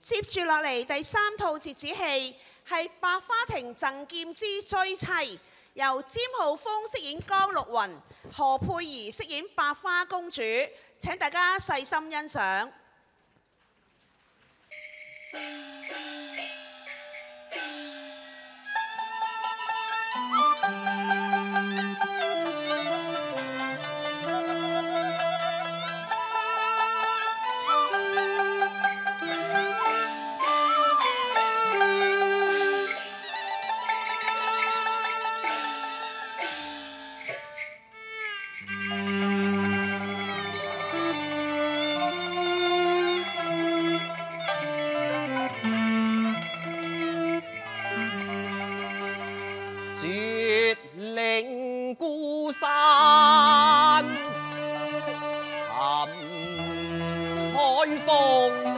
接住落嚟第3套折子戲係《百花亭贈劍之追妻》，由詹浩峰飾演江綠雲，何佩儀飾演百花公主。請大家細心欣賞。 絕嶺孤山尋彩鳳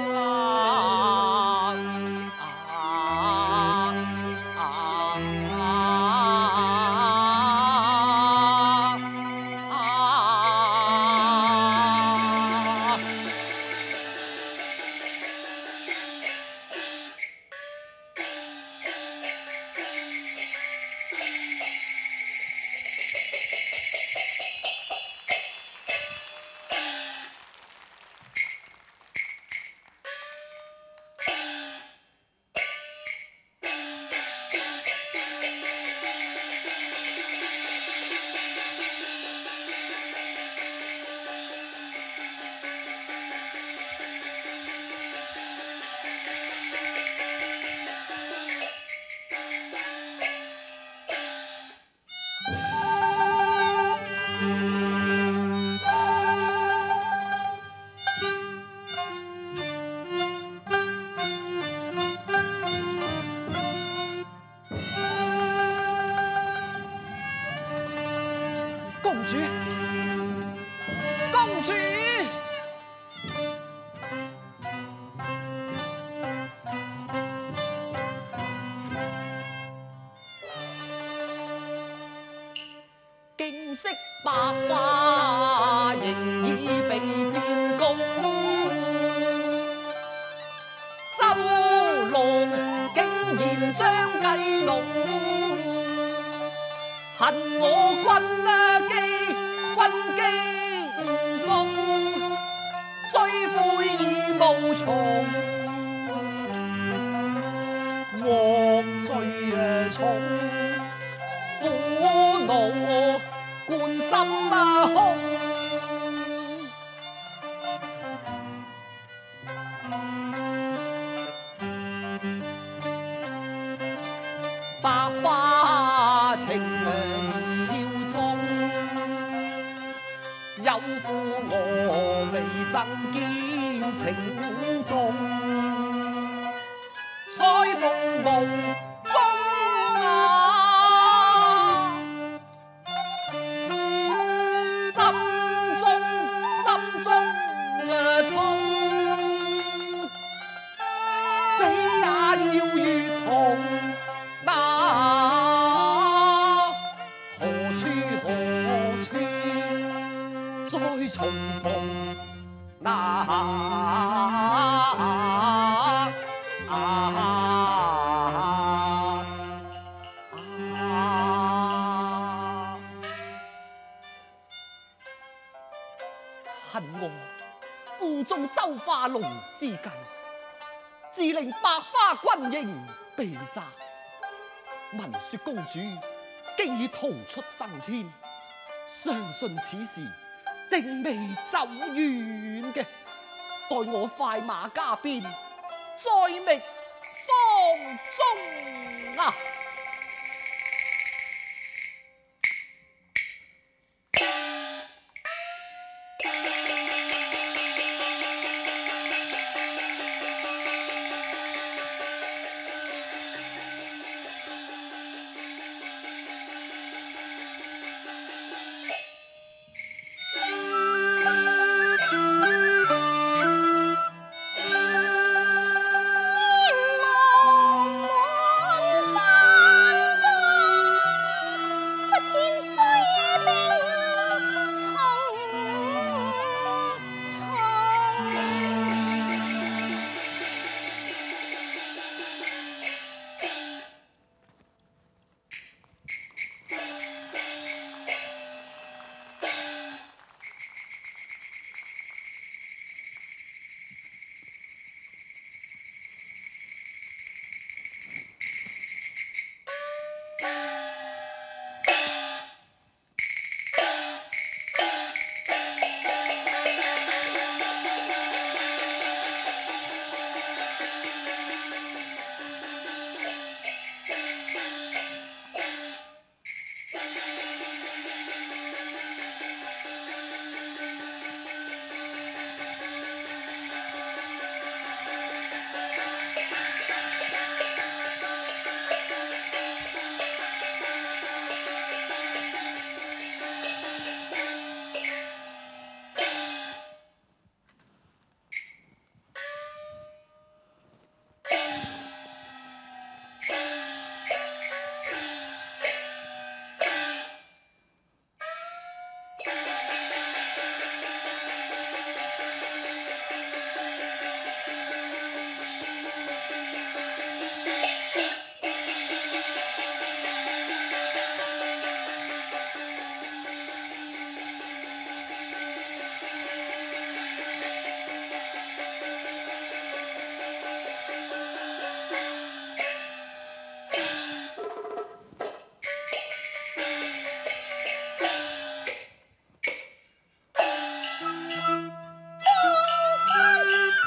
公主，公主，景色百花仍已被佔公，周龍竟然將計弄。恨我軍機唔送，追悔已無從，獲罪重，苦惱貫心胸。百花情要種，有負我未贈劍情重，彩鳳夢中啊，心中痛，死也要如同。再重逢恨我誤中周化龍之計，自令百花軍營被炸。聞說公主竟已逃出生天，相信此事定未走遠嘅，待我快馬加鞭，再覓芳蹤啊！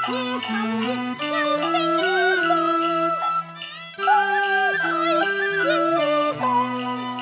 夜沉月有聲聲，風吹應動，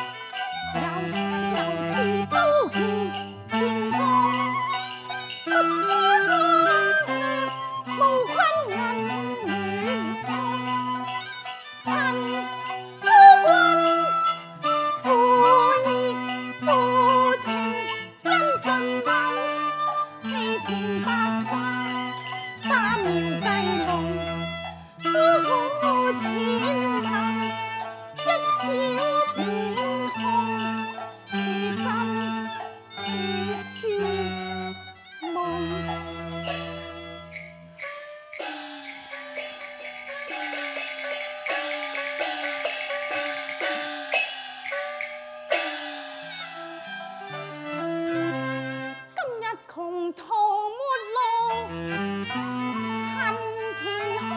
又似刀劍戰光，不知方向，無困人願降。恨夫君負義負情因盡謀，欺騙白髮花妙計弄，夫婦前頭一朝變空，似真似是夢。今日窮途末路，恨天空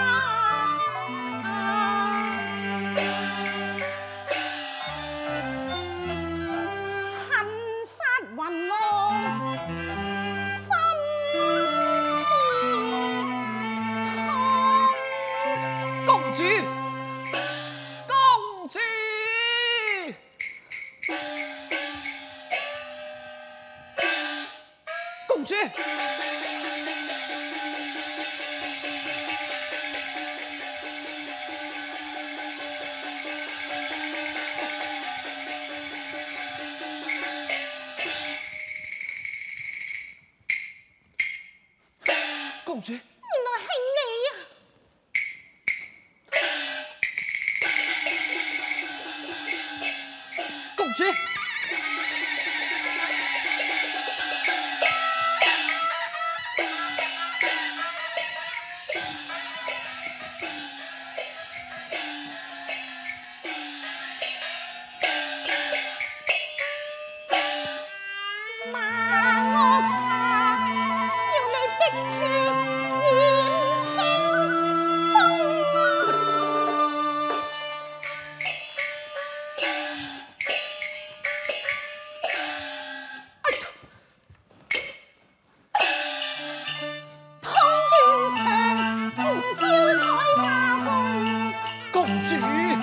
恨殺雲浪，心似痛。 公主，公主，公主，公主， 原來係你啊！ 公主， 馬我茶，要你碧血染清風。湯斷腸，嬌彩花紅。 公主，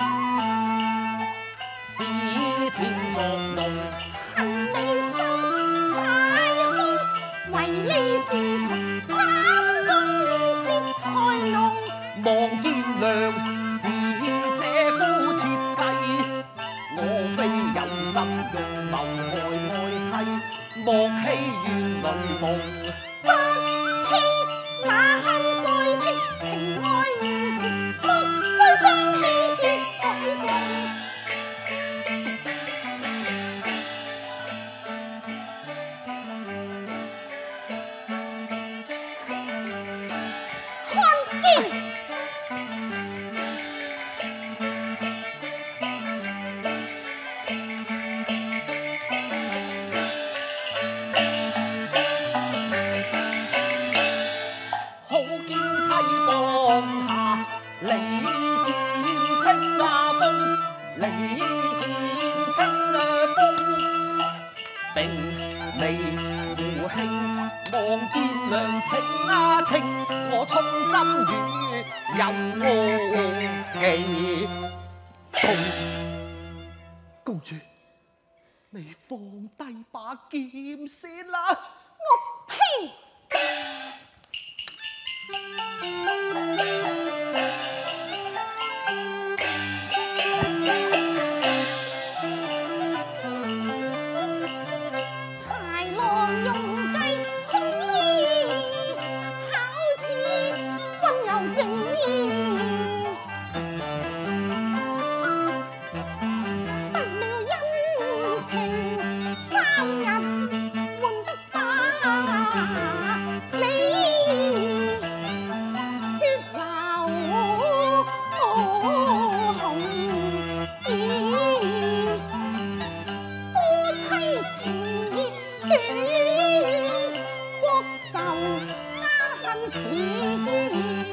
是天作夢， 恨你心太空，唯利是圖，貪功折台龍。 望見娘是這夫設計，我非有心用謀害愛妻，莫欺怨侶夢。 不聽那恨再聽，情愛現時，莫再相牽折彩鳳。看見。 好嬌妻放下，利劍清風，利劍清風，並未負興，望見娘情聽，我衷心與有記。公主，你放低把劍先啦。 我呸！豺狼用計兇醫，巧似溫柔正義。得了恩情3日換得把你血流紅。夫妻情意斷，國仇家恨纏。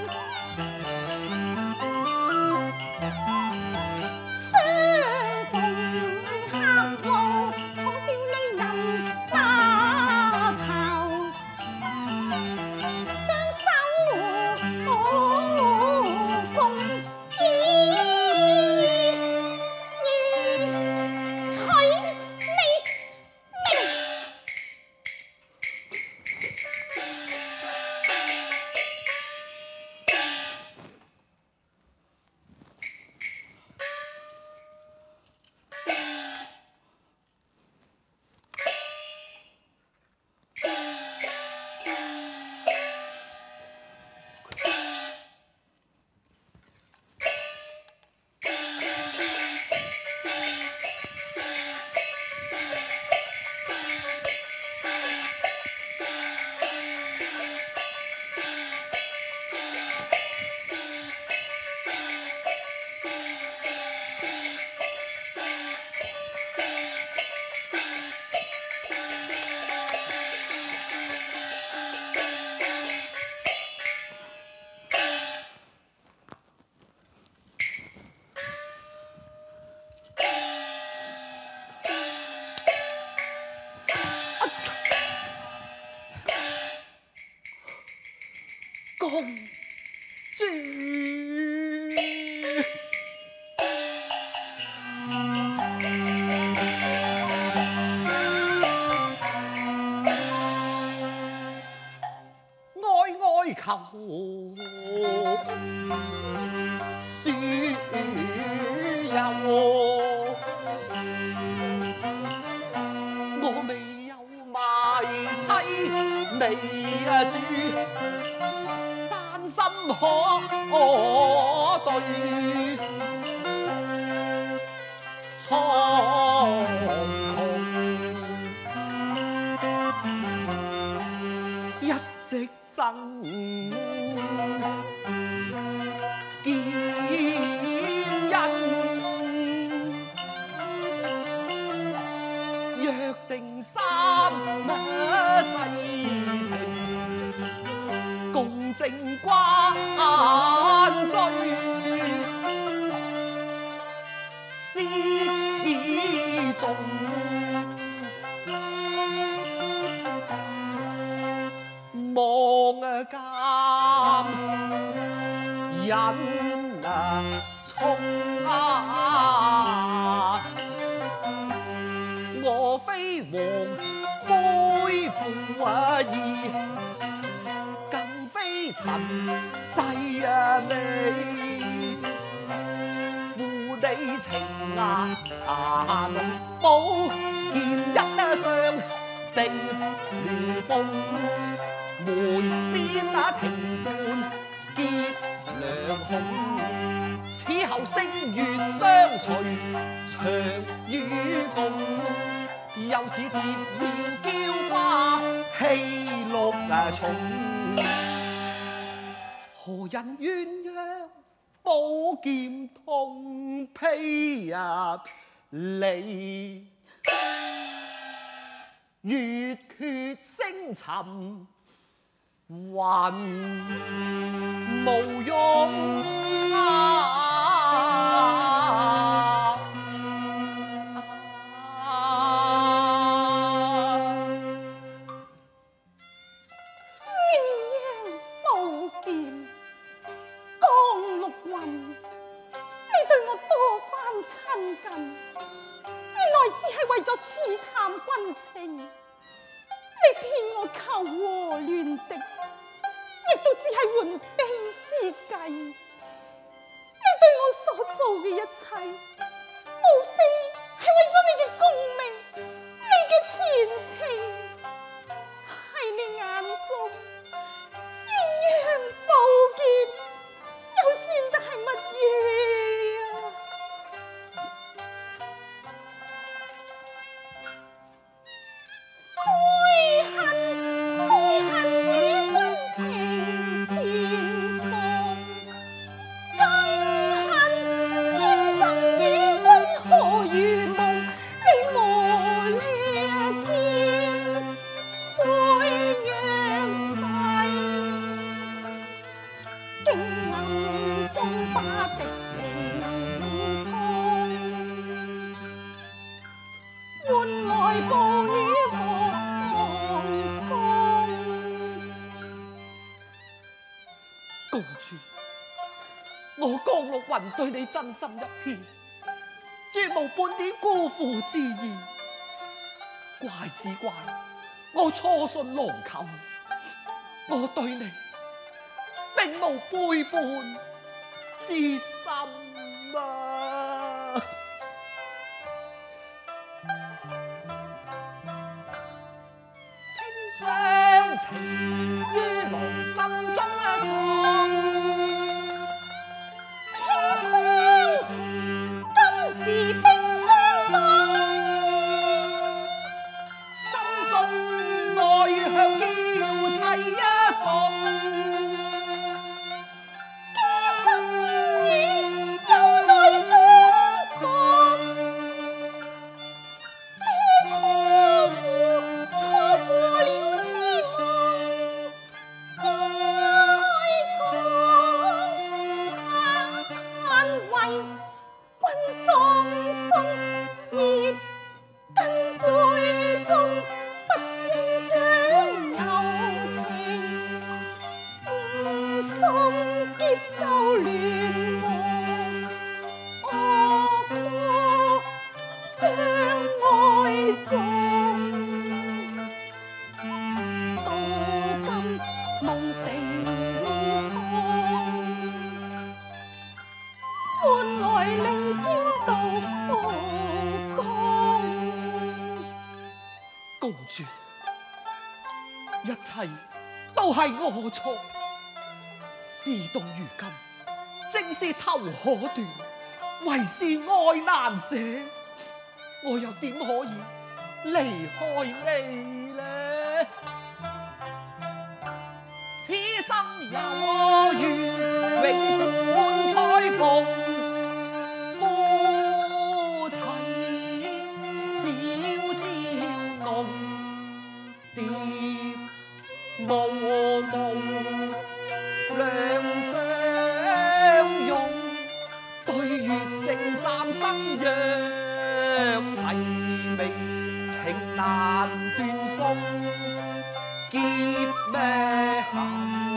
相逢客路，可笑離人碼頭。雙手公主。哀哀求恕有，我未有埋妻未住，丹心可對蒼穹，一直爭見恩，約定三世情，共證關雎，詩中望監人衝我非王恢復義，更非塵世美，負你情濃，寶劍一雙定如鳳，梅邊庭伴結良紅，此後星月相隨長與共，又似蝶燕嬌花戲綠松，何人鴛鴦寶劍痛披離，月缺星沉雲無用為咗刺探軍情，你騙我求和亂敵，亦都只係緩兵之計。你對我所做嘅一切，無非係為咗你嘅功名，你嘅前程。喺你眼中，鴛鴦寶劍又算得係乜嘢啊？ 公主，我江陸雲對你真心一片，絕無半點辜負之意。怪只怪我初信郎舅，我對你並無背叛之心啊！情相情於郎心中種， 情相情今時並相當， 心中愛向嬌妻一送。 心结就亂我過將愛中，到今夢成空，換來離焦到枯乾。 公主，一切都係我錯。事到如今，正是頭可斷，為是愛難捨，我又點可以離開你呢？此生有緣永伴彩鳳，夫妻朝朝濃，蝶無夢兩相擁，對月正三生約齊眉，情難斷送，劫咩後，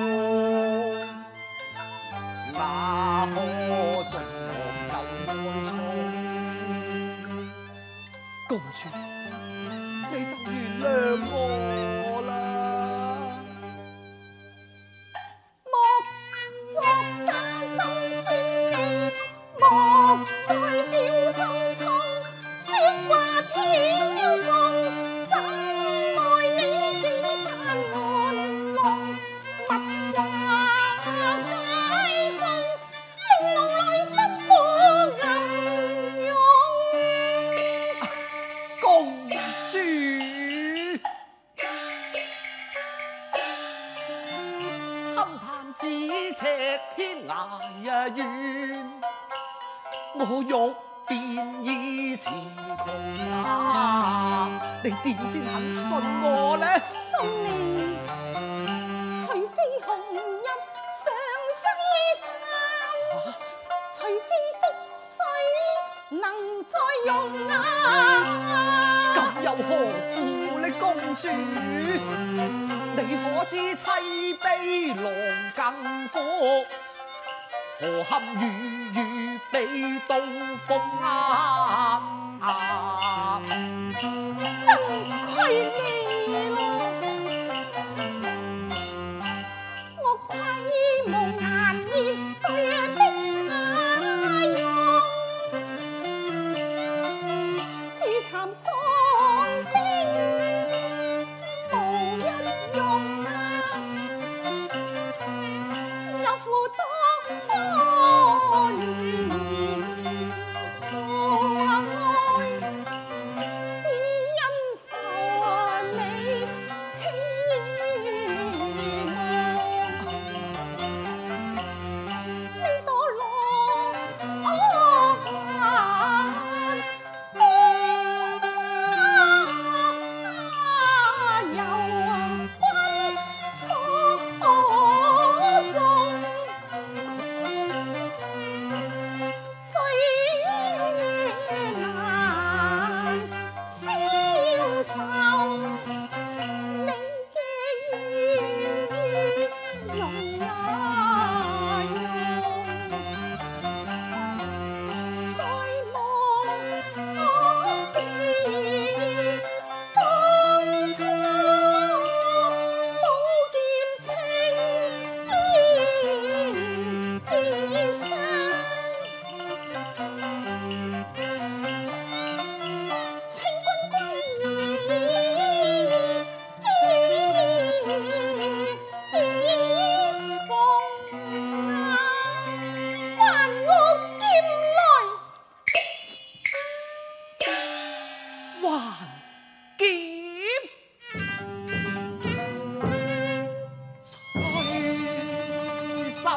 哪可盡舊愛衷？公主，你就原諒我啦。 莫作假心酸你，莫再表心衷，說話偏要放，怎愛你幾番玩弄，蜜話解封，令我內心苦暗湧。 公主，勘探咫尺天涯遠，我欲辨已詞窮啊！你點先肯信我呢？ 信你，除非紅日上西山，除非覆水能再用啊！ 咁又何苦呢，公主？你可知妻悲郎更苦，何堪雨被刀鋒啊！ 真虧你咯，我虧無顏面對的眼容，自慚喪兵無一用啊，有負多年我愛，只因受你欺瞞，你墮落眼光花有君所中。最難消受你嘅願意用啊用，在夢見當初寶劍情意傷。請君歸奉啊，還我劍來。 還劍隨心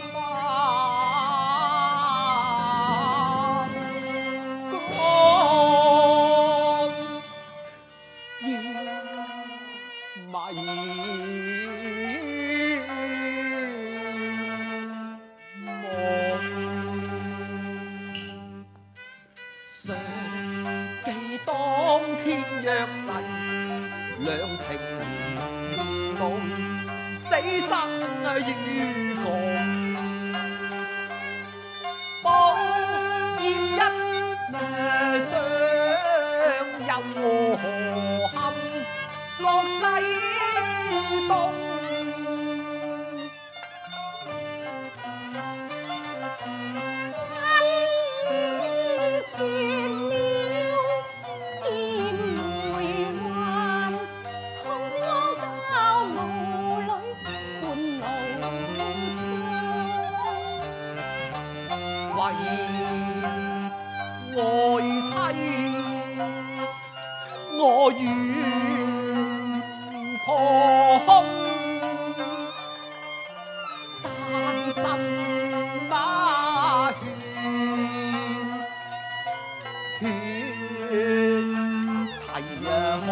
萬干常記當天約誓，兩情濃，死生於共。 愛妻，我願破空，單身馬血啼空。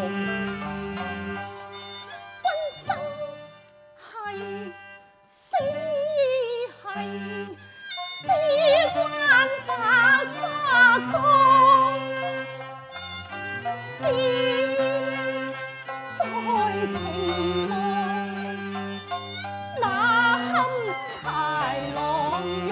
君生係死係非關白花光，便在情內那堪豺狼用。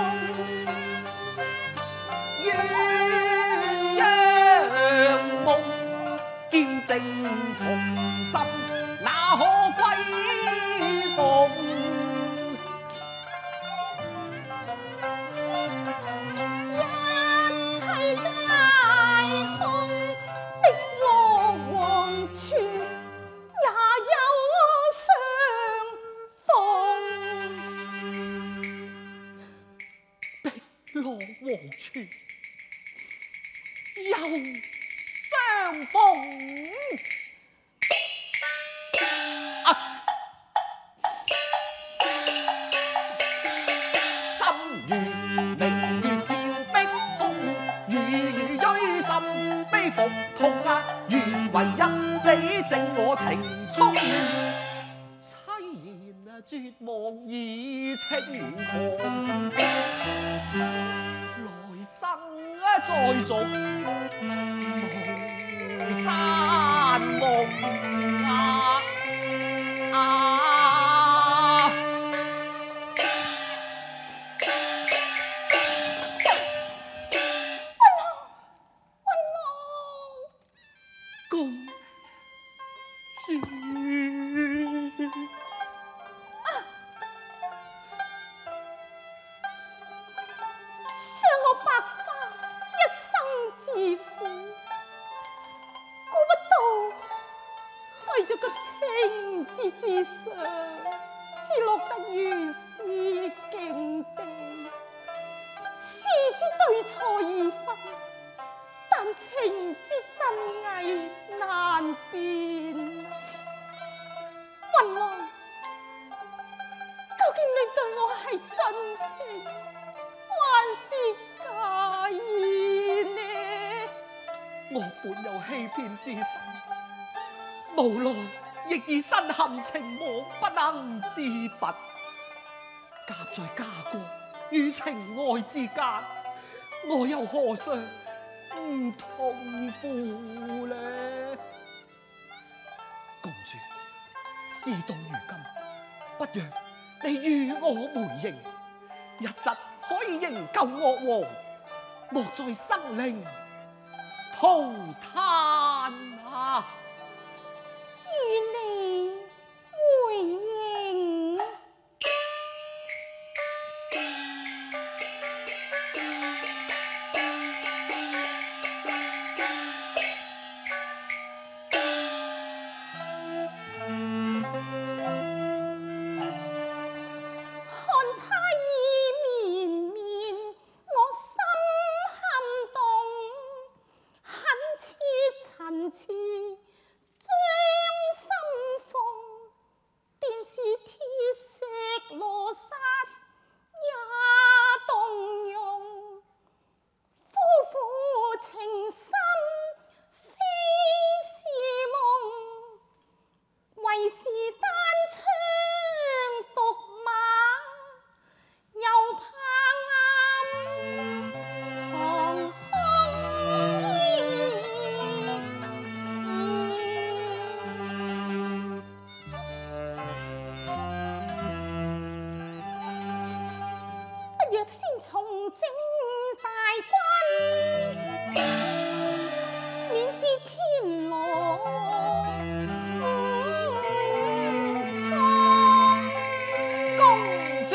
鴛鴦夢，見證同心，那可歸鳳？ 一切皆空，碧落黃泉也有相逢。 碧落黃泉又相逢。心如明月照碧空，雨雨追心悲伏痛啊！願為一死證我情衷。凄然啊，絕望已清狂，來生啊再續巫山夢啊！公主， 想我白花一生自負，估不到為咗個情字之上，只落得如是境地。是之對錯已分，但情之真偽難辨。雲浪，究竟你對我係真情還是假意呢？ 我本有欺騙之心，無奈亦已身陷情網，不能自拔。夾在家國與情愛之間，我又何嘗唔痛苦呢？公主，事到如今，不若你與我回營，一則可以營救惡王，莫在生靈塗炭啊！ 與你回應。若先從征大軍，免知天羅中。 公主，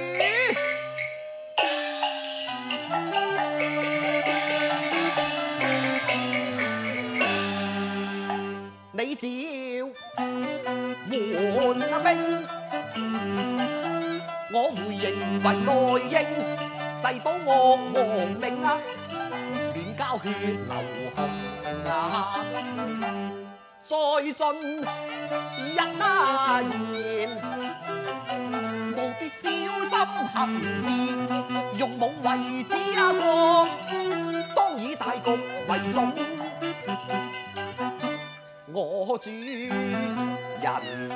你只要換兵，我我回應為內應，誓保我亡命啊，連交血流紅啊，再進一言，務必小心行事，用武為之國，當以大局為重。我主人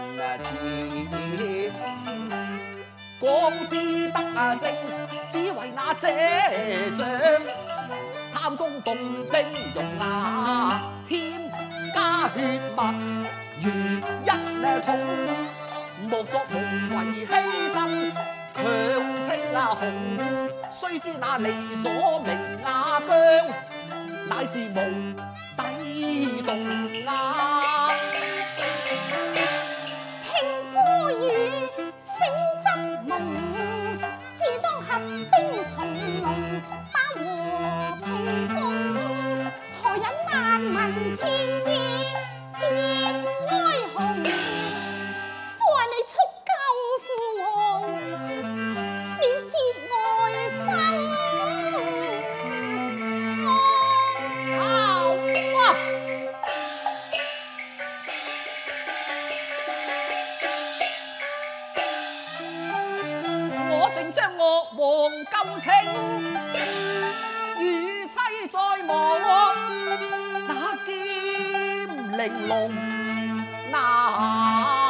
前，廣施德政，只為那這仗，貪功動兵用牙，添加血脈如一痛，莫作無謂犧牲，強稱雄。須知那理所明亞姜，乃是無底洞啊！ 聽呼籲，聲則夢，自當合兵從龍，包和平風。何忍萬民偏依，見哀鴻？呼喚你速救父王，免節外生。 將惡王救清，與妻再亡，那劍玲瓏難。